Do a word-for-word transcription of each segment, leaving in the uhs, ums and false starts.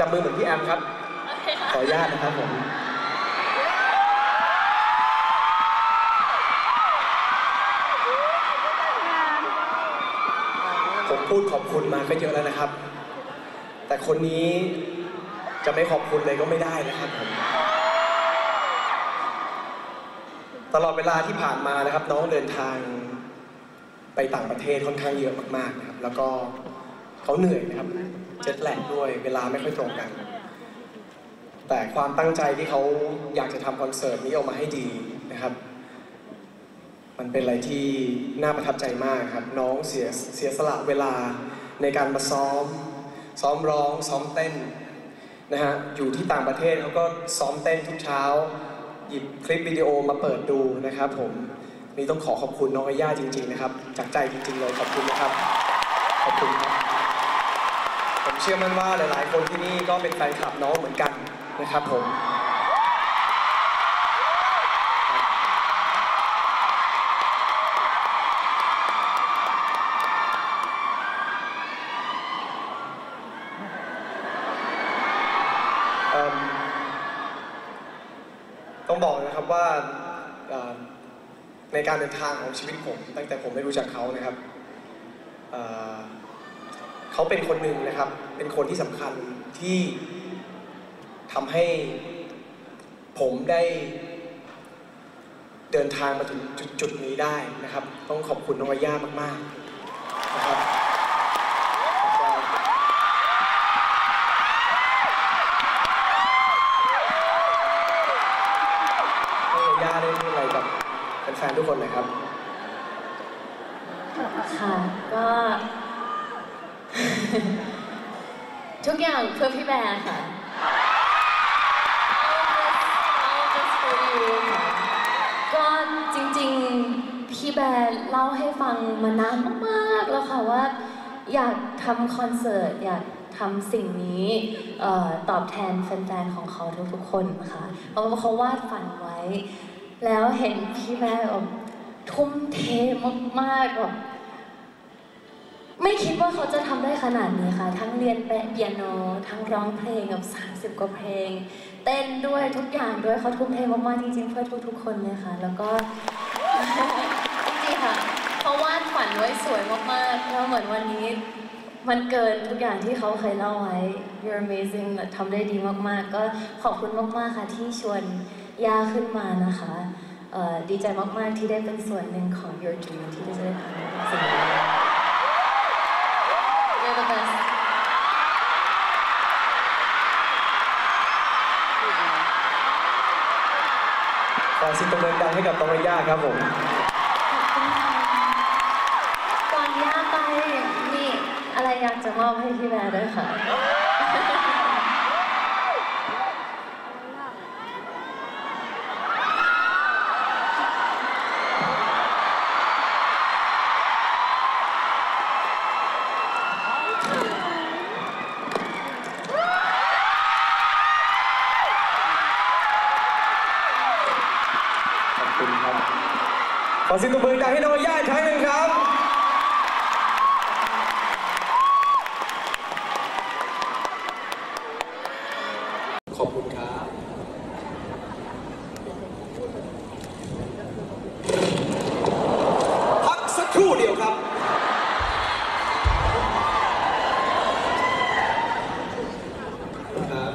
มือเหมือนพี่แอมครับขออนุญาตนะครับผมผมพูดขอบคุณมาก็เยอะแล้วนะครับแต่คนนี้จะไม่ขอบคุณเลยก็ไม่ได้นะครับผมตลอดเวลาที่ผ่านมานะครับน้องเดินทางไปต่างประเทศค่อนข้างเยอะมากๆนะครับแล้วก็เขาเหนื่อยนะครับเจ็ตแลกด้วยเวลาไม่ค่อยตรงกันแต่ความตั้งใจที่เขาอยากจะทำคอนเสิร์ตนี้ออกมาให้ดีนะครับมันเป็นอะไรที่น่าประทับใจมากครับน้องเสียเสียสละเวลาในการมาซ้อมซ้อมร้องซ้อมเต้นนะฮะอยู่ที่ต่างประเทศเขาก็ซ้อมเต้นทุกเช้าหยิบคลิปวิดีโอมาเปิดดูนะครับผมนี่ต้องขอขอบคุณน้องอาย่าจริงๆนะครับจากใจจริงๆเลยขอบคุณนะครับขอบคุณครับผมเชื่อมั่นว่าหลายๆคนที่นี่ก็เป็นแฟนคลับน้องเหมือนกันนะครับผมต้องบอกนะครับว่าในการเดินทางของชีวิตผมตั้งแต่ผมได้รู้จักเขานะครับเขาเป็นคนหนึ่งนะครับเป็นคนที่สำคัญที่ทำให้ผมได้เดินทางมาถึงจุดๆนี้ได้นะครับต้องขอบคุณน้องอาย่ามากๆนะครับให้อาย่าได้พูดอะไรกับแฟนๆทุกคนเลยครับค่ะก็ทุกอย่างเพื่อพี่แบร์ค่ะก็จริงๆพี่แบร์เล่าให้ฟังมานานมากๆแล้วค่ะว่าอยากทำคอนเสิร์ตอยากทำสิ่งนี้ตอบแทนแฟนๆของเขาทุกๆคนค่ะเพราะว่าเขาวาดฝันไว้แล้วเห็นพี่แบร์แบบทุ่มเทมากๆแบบไม่คิดว่าเขาจะทำได้ขนาดนี้ค่ะทั้งเรียนเปียโนทั้งร้องเพลงกับสามสิบกว่าเพลงเต้นด้วยทุกอย่างด้วยเขาทุ่มเทมากๆจริงๆเพื่อทุกๆคนเลยค่ะแล้วก็จริงๆค่ะเขาวาดฝันไว้สวยมากๆแล้วเหมือนวันนี้มันเกินทุกอย่างที่เขาเคยเล่าไว้ You're amazing ทำได้ดีมากๆก็ขอบคุณมากๆค่ะที่ชวนย่าขึ้นมานะคะดีใจมากๆที่ได้เป็นส่วนหนึ่งของ Your Dream ที่ได้ทำสิ่งนี้ You're the best ขอเสียงปรบมือดังให้กับน้องอาย่าครับผมก่อนย่าไปมีอะไรอยากจะมอบให้พี่แบร์ด้วยค่ะขอเสียงปรบมือดังให้น้องอาย่าอีกครั้งหนึ่งครับขอบคุณครับพักสักครู่เดียวครับครับ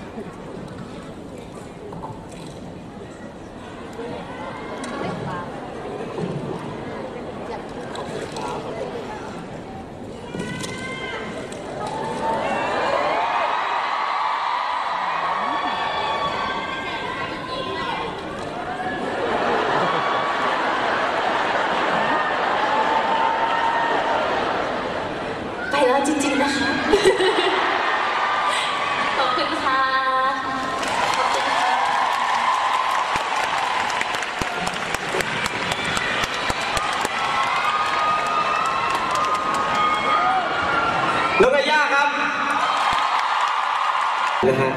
ไปแล้วจริงๆนะคะขอบคุณค่ะขอบคุณค่ะน้องอาย่าครับนะฮะ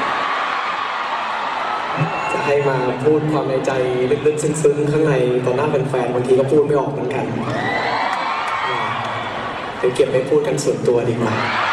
จะให้มาพูดความในใจลึกๆซึ้งๆข้างในต่อหน้าแฟนๆบางทีก็พูดไม่ออกเหมือนกันเดี๋ยวเก็บไปพูดกันส่วนตัวดีกว่า